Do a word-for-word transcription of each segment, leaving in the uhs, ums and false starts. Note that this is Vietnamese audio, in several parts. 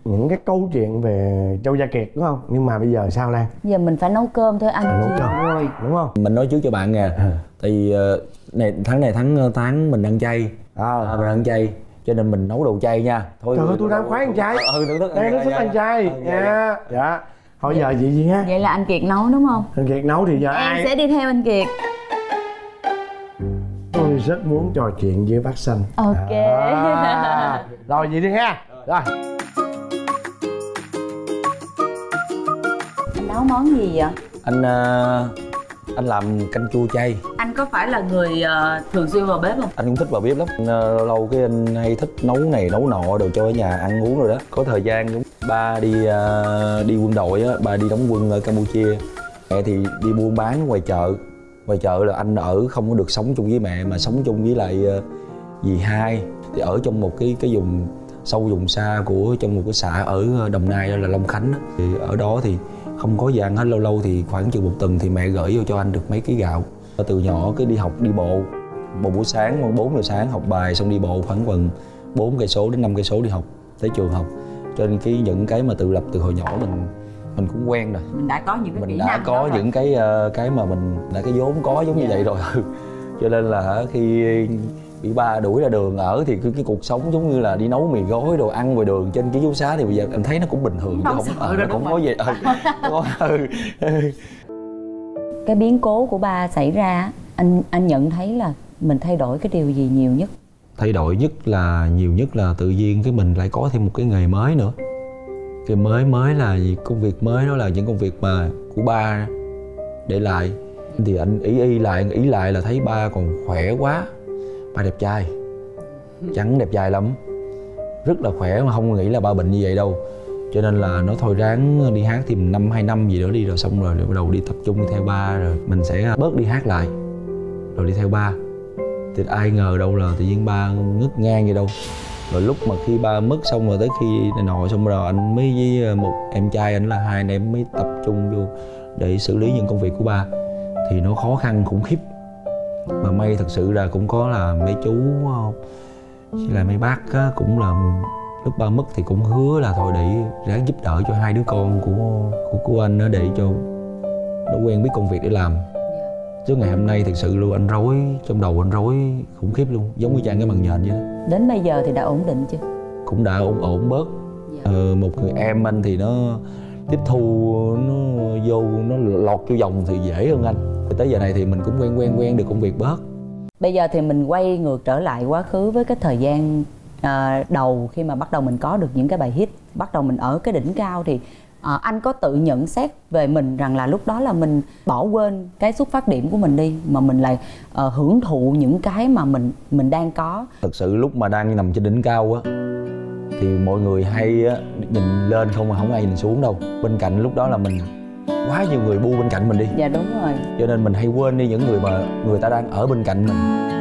những cái câu chuyện về Châu Gia Kiệt đúng không? Nhưng mà bây giờ sao Lan? Giờ mình phải nấu cơm thôi, ăn nấu cơm rồi đúng không? Mình nói trước cho bạn nè, à. thì này tháng này tháng tháng mình ăn chay, à. À, mình ăn chay cho nên mình nấu đồ chay nha. Thôi trời ơi, tôi đang khoái ăn chay. Ừ, tôi thích đang thích ăn chay nha. Dạ. Thôi giờ gì gì ha? Vậy là anh Kiệt nấu đúng không? Anh Kiệt nấu thì giờ em ai? sẽ đi theo anh Kiệt. Tôi rất muốn trò chuyện với bác Sanh. Ok. À, rồi vậy đi ha. Rồi. Anh nấu món gì vậy? Anh anh làm canh chua chay. Anh có phải là người uh, thường xuyên vào bếp không? Anh cũng thích vào bếp lắm. Lâu lâu cái anh hay thích nấu này nấu nọ đồ cho ở nhà ăn uống rồi đó. Có thời gian cũng ba đi uh, đi quân đội á, ba đi đóng quân ở Campuchia. Mẹ thì đi buôn bán ngoài chợ. Ngoài chợ là anh ở không có được sống chung với mẹ mà sống chung với lại uh, dì hai. Thì ở trong một cái cái vùng sâu vùng xa của trong một cái xã ở Đồng Nai đó là Long Khánh đó. Thì ở đó thì không có gì ăn hết, lâu lâu thì khoảng chừng một tuần thì mẹ gửi vô cho anh được mấy ký gạo. Từ nhỏ cứ đi học đi bộ, một buổi sáng bốn giờ sáng học bài xong đi bộ khoảng gần bốn cây số đến năm cây số đi học tới trường học. Cho nên cái những cái mà tự lập từ hồi nhỏ mình mình cũng quen rồi. Mình đã có những cái mình kỹ đã năng có những cái cái mà mình đã cái vốn có giống như vậy rồi. Cho nên là khi bị ba đuổi ra đường ở thì cái, cái cuộc sống giống như là đi nấu mì gói đồ ăn ngoài đường trên ký túc xá thì bây giờ em thấy nó cũng bình thường, không, chứ không, không, à, không có gì. Ừ. Cái biến cố của ba xảy ra, anh anh nhận thấy là mình thay đổi cái điều gì nhiều nhất? Thay đổi nhất là nhiều nhất là tự nhiên cái mình lại có thêm một cái nghề mới nữa. Cái mới mới là công việc mới, đó là những công việc mà của ba để lại. Thì anh ý y lại ý lại là thấy ba còn khỏe quá. Ba đẹp trai, trắng đẹp trai lắm, rất là khỏe mà không nghĩ là ba bệnh như vậy đâu. Cho nên là nó thôi ráng đi hát thì năm hai năm gì đó đi rồi xong rồi bắt đầu đi tập trung đi theo ba, rồi mình sẽ bớt đi hát lại rồi đi theo ba. Thì ai ngờ đâu là tự nhiên ba ngất ngang vậy đâu. Rồi lúc mà khi ba mất xong rồi tới khi này nọ xong rồi anh mới với một em trai anh là hai anh em mới tập trung vô để xử lý những công việc của ba. Thì nó khó khăn khủng khiếp. Mà may thật sự là cũng có là mấy chú với lại mấy bác á, cũng là lúc ba mất thì cũng hứa là thôi để ráng giúp đỡ cho hai đứa con của của của anh đó, để cho nó quen biết công việc để làm. Chứ ngày hôm nay thật sự luôn anh rối, trong đầu anh rối khủng khiếp luôn, giống như chàng cái màn nhện vậy đó. Đến bây giờ thì đã ổn định chưa? Cũng đã ổn ổn bớt. Ờ, một người em anh thì nó tiếp thu, nó vô, nó lọt vô vòng thì dễ hơn anh. Tới giờ này thì mình cũng quen quen quen được công việc bớt. Bây giờ thì mình quay ngược trở lại quá khứ với cái thời gian à, đầu khi mà bắt đầu mình có được những cái bài hit, bắt đầu mình ở cái đỉnh cao thì à, anh có tự nhận xét về mình rằng là lúc đó là mình bỏ quên cái xuất phát điểm của mình đi mà mình lại à, hưởng thụ những cái mà mình mình đang có. Thật sự lúc mà đang nằm trên đỉnh cao á thì mọi người hay á, nhìn lên không mà không ai nhìn xuống đâu. Bên cạnh lúc đó là mình quá nhiều người bu bên cạnh mình đi. Dạ đúng rồi. Cho nên mình hay quên đi những người mà người ta đang ở bên cạnh mình,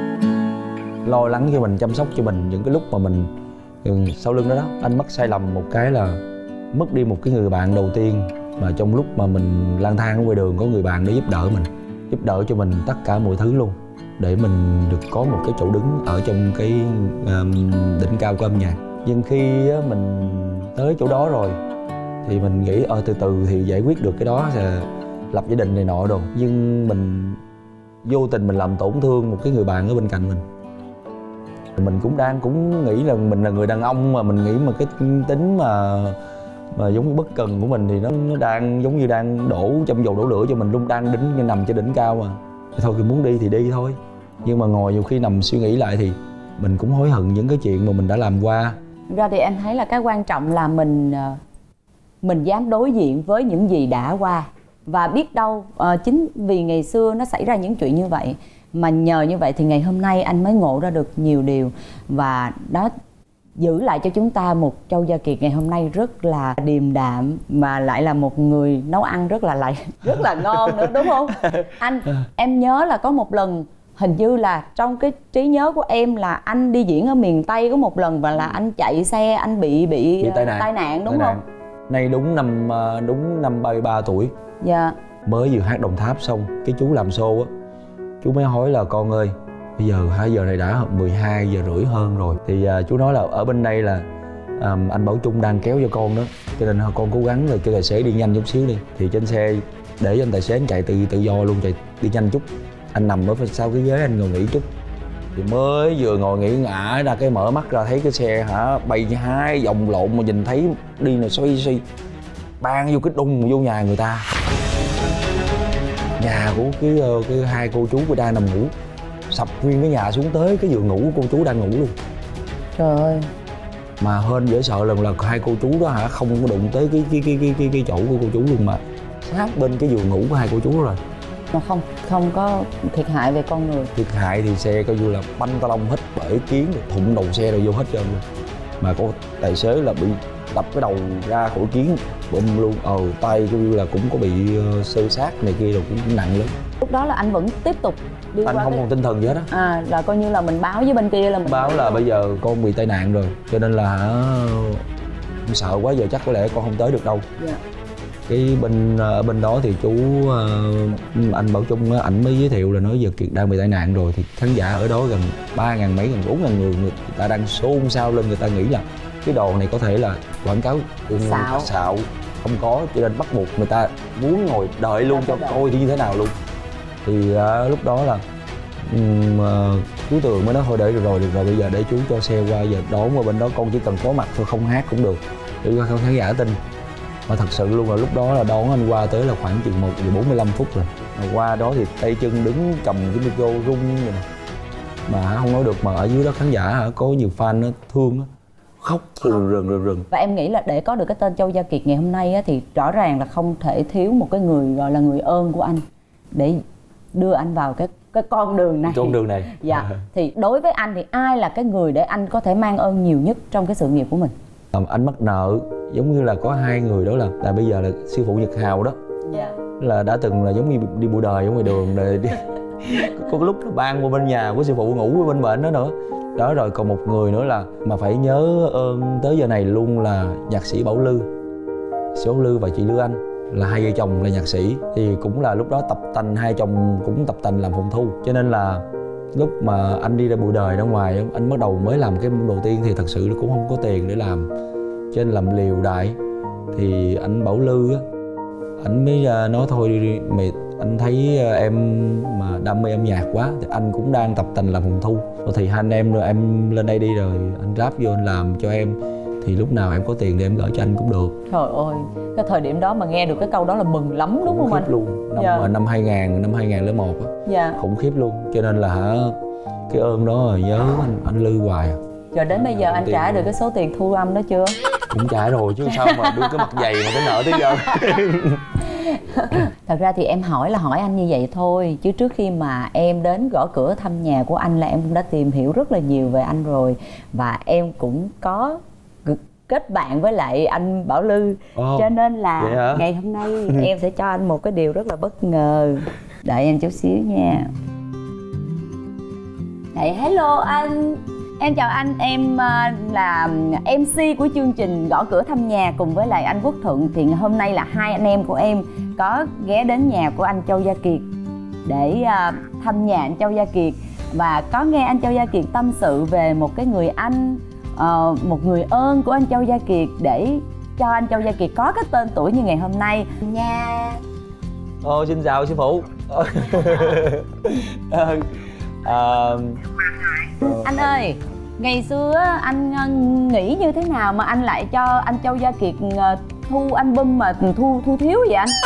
lo lắng cho mình, chăm sóc cho mình những cái lúc mà mình sau lưng đó đó. Anh mắc sai lầm một cái là mất đi một cái người bạn đầu tiên mà trong lúc mà mình lang thang ở ngoài đường có người bạn để giúp đỡ mình, giúp đỡ cho mình tất cả mọi thứ luôn, để mình được có một cái chỗ đứng ở trong cái um, đỉnh cao của âm nhạc. Nhưng khi á, mình tới chỗ đó rồi thì mình nghĩ ờ từ từ thì giải quyết được cái đó, sẽ lập gia đình này nọ đồ. Nhưng mình vô tình mình làm tổn thương một cái người bạn ở bên cạnh mình. Mình cũng đang cũng nghĩ là mình là người đàn ông mà mình nghĩ mà cái tính mà mà giống như bất cần của mình thì nó, nó đang giống như đang đổ châm dầu đổ lửa cho mình luôn, đang đỉnh nằm trên đỉnh cao mà. Thì thôi thì muốn đi thì đi thôi. Nhưng mà ngồi nhiều khi nằm suy nghĩ lại thì mình cũng hối hận những cái chuyện mà mình đã làm qua. Ra thì em thấy là cái quan trọng là mình mình dám đối diện với những gì đã qua. Và biết đâu uh, chính vì ngày xưa nó xảy ra những chuyện như vậy mà nhờ như vậy thì ngày hôm nay anh mới ngộ ra được nhiều điều. Và đó giữ lại cho chúng ta một Châu Gia Kiệt ngày hôm nay rất là điềm đạm, mà lại là một người nấu ăn rất là lại rất là ngon nữa, đúng không? Anh, em nhớ là có một lần hình như là trong cái trí nhớ của em là anh đi diễn ở miền Tây có một lần và là anh chạy xe, anh bị bị, bị tai nạn, tai nạn đúng tai không? Nạn. Nay đúng năm đúng năm ba mươi ba tuổi. Dạ. Mới vừa hát Đồng Tháp xong, cái chú làm show á, chú mới hỏi là con ơi, bây giờ hai giờ này đã mười hai giờ rưỡi hơn rồi thì uh, chú nói là ở bên đây là à, anh Bảo Trung đang kéo cho con đó, cho nên con cố gắng là cho tài xế đi nhanh chút xíu đi. Thì trên xe để cho anh tài xế anh chạy tự tự do luôn, chạy đi nhanh chút. Anh nằm ở phía sau cái ghế anh ngồi nghỉ chút. Thì mới vừa ngồi nghỉ ngã ra cái mở mắt ra thấy cái xe hả bay hai vòng lộn mà nhìn thấy đi này xoay xoay ban vô cái đùng vô nhà người ta. Nhà của cái cái hai cô chú của đang nằm ngủ, sập nguyên cái nhà xuống tới cái giường ngủ của cô chú đang ngủ luôn. Trời ơi. Mà hên dễ sợ lần là hai cô chú đó hả không có đụng tới cái cái cái cái cái, cái chỗ của cô chú luôn, mà sát bên cái giường ngủ của hai cô chú đó rồi. Mà không không có thiệt hại về con người. Thiệt hại thì xe coi như là banh ta lông hết, bể kiến thụng đầu xe rồi vô hết trơn luôn. Mà có tài xế là bị đập cái đầu ra khỏi kiến bùm luôn. Ờ tay coi như là cũng có bị uh, xơ sát này kia rồi, cũng nặng lắm. Lúc đó là anh vẫn tiếp tục đi anh qua không cái... còn tinh thần gì hết á. À là coi như là mình báo với bên kia là mình báo là bây giờ con bị tai nạn rồi, cho nên là hả sợ quá, giờ chắc có lẽ con không tới được đâu. Dạ. Cái bên ở bên đó thì chú uh, anh Bảo Trung ảnh mới giới thiệu là nói giờ Kiệt đang bị tai nạn rồi. Thì khán giả ở đó gần ba ngàn mấy, gần bốn ngàn người, người ta đang xôn xao lên, người ta nghĩ là cái đòn này có thể là quảng cáo xạo. xạo không có, cho nên bắt buộc người ta muốn ngồi đợi luôn cho coi thì như thế nào luôn. Thì uh, lúc đó là um, uh, chú Tường mới nói thôi để được rồi, được rồi bây giờ để chú cho xe qua, giờ đón qua bên đó con chỉ cần có mặt thôi, không hát cũng được để cho khán giả tin. Mà thật sự luôn là lúc đó là đón anh qua tới là khoảng chừng một giờ bốn mươi lăm phút rồi. Mà qua đó thì tay chân đứng cầm cái micro rung rồi nè, mà không nói được. Mà ở dưới đó khán giả có nhiều fan nó thương đó, khóc rừng rừng rừng rừng. Và em nghĩ là để có được cái tên Châu Gia Kiệt ngày hôm nay á, thì rõ ràng là không thể thiếu một cái người gọi là người ơn của anh để đưa anh vào cái cái con đường này. Con đường này. Dạ. Thì đối với anh thì ai là cái người để anh có thể mang ơn nhiều nhất trong cái sự nghiệp của mình? Anh mắc nợ giống như là có hai người đó là là bây giờ là sư phụ Nhật Hào đó. Dạ. Là đã từng là giống như đi bụi đời ở ngoài đường rồi đi. Có lúc là ban qua bên nhà của sư phụ ngủ bên bệnh đó nữa. Đó rồi còn một người nữa là mà phải nhớ ơn tới giờ này luôn là nhạc sĩ Bảo Lư. Số Lư và chị Lư Anh là hai vợ chồng là nhạc sĩ, thì cũng là lúc đó tập tành, hai chồng cũng tập tành làm phòng thu, cho nên là lúc mà anh đi ra bụi đời ra ngoài anh bắt đầu mới làm cái môn đầu tiên thì thật sự cũng không có tiền để làm, cho nên làm liều đại. Thì anh Bảo Lư á, anh mới nói thôi mày, anh thấy em mà đam mê âm nhạc quá thì anh cũng đang tập tành làm phòng thu, thì hai anh em rồi em lên đây đi rồi anh ráp vô anh làm cho em, thì lúc nào em có tiền thì em gửi cho anh cũng được. Trời ơi, cái thời điểm đó mà nghe được cái câu đó là mừng lắm đúng không anh? Khiếp luôn. Năm, dạ. năm hai nghìn, năm hai nghìn lẻ một á. Dạ. Khủng khiếp luôn, cho nên là hả cái ơn đó là nhớ anh, anh Lư hoài. Giờ đến bây giờ anh tiền trả rồi. được cái số tiền thu âm đó chưa? Cũng trả rồi chứ sao mà đưa cái mặt dày mà cái nợ tới giờ. Thật ra thì em hỏi là hỏi anh như vậy thôi, chứ trước khi mà em đến gõ cửa thăm nhà của anh là em cũng đã tìm hiểu rất là nhiều về anh rồi. Và em cũng có kết bạn với lại anh Bảo Lư. oh, Cho nên là ngày hôm nay em sẽ cho anh một cái điều rất là bất ngờ. Đợi em chút xíu nha. Hey, hello anh. Em chào anh, em là em xê của chương trình Gõ Cửa Thăm Nhà cùng với lại anh Quốc Thuận. Thì hôm nay là hai anh em của em có ghé đến nhà của anh Châu Gia Kiệt để thăm nhà anh Châu Gia Kiệt. Và có nghe anh Châu Gia Kiệt tâm sự về một cái người anh, một người ơn của anh Châu Gia Kiệt để cho anh Châu Gia Kiệt có cái tên tuổi như ngày hôm nay nha. Ồ, xin chào sư phụ. à, Anh ơi, ngày xưa anh nghĩ như thế nào mà anh lại cho anh Châu Gia Kiệt thu album mà thu thu thiếu vậy anh?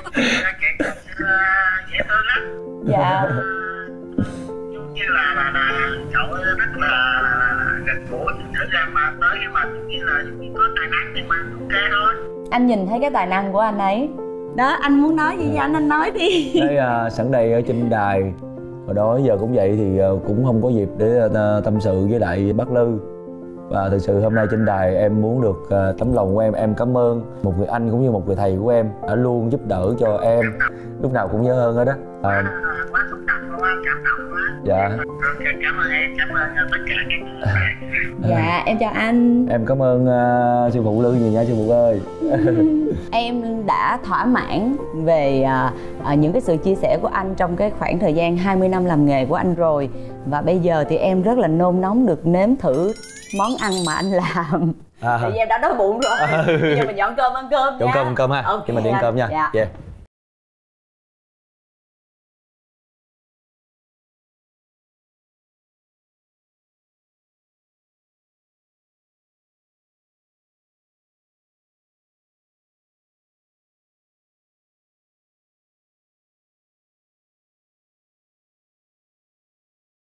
Dễ thương lắm. Dạ. Giống như là là là cậu rất là gần gũi, thử ra mà tới mà giống như là giống như có tài năng thì mà ok thôi. Anh nhìn thấy cái tài năng của anh ấy. Đó, anh muốn nói gì với anh, anh nói đi. Đấy, à, sẵn đây ở trên đài hồi đó giờ cũng vậy thì cũng không có dịp để tâm sự với lại bác Lư. Và thực sự hôm nay trên đài em muốn được uh, tấm lòng của em, em cảm ơn một người anh cũng như một người thầy của em đã luôn giúp đỡ cho em, lúc nào cũng nhớ ơn hết đó. À, quá xúc động luôn, cảm động quá. Dạ. Cảm ơn em, cảm ơn tất cả các người. Dạ, em chào anh. Em cảm ơn uh, sư phụ Lư nhiều nha sư phụ ơi. Em đã thỏa mãn về uh, uh, những cái sự chia sẻ của anh trong cái khoảng thời gian hai mươi năm làm nghề của anh rồi. Và bây giờ thì em rất là nôn nóng được nếm thử món ăn mà anh làm. À. Tại vì em đã đói bụng rồi. Bây giờ mình dọn cơm ăn cơm nha. Dọn cơm ăn cơm ha. Ok Thì mình đi ăn cơm nha. dạ. Yeah.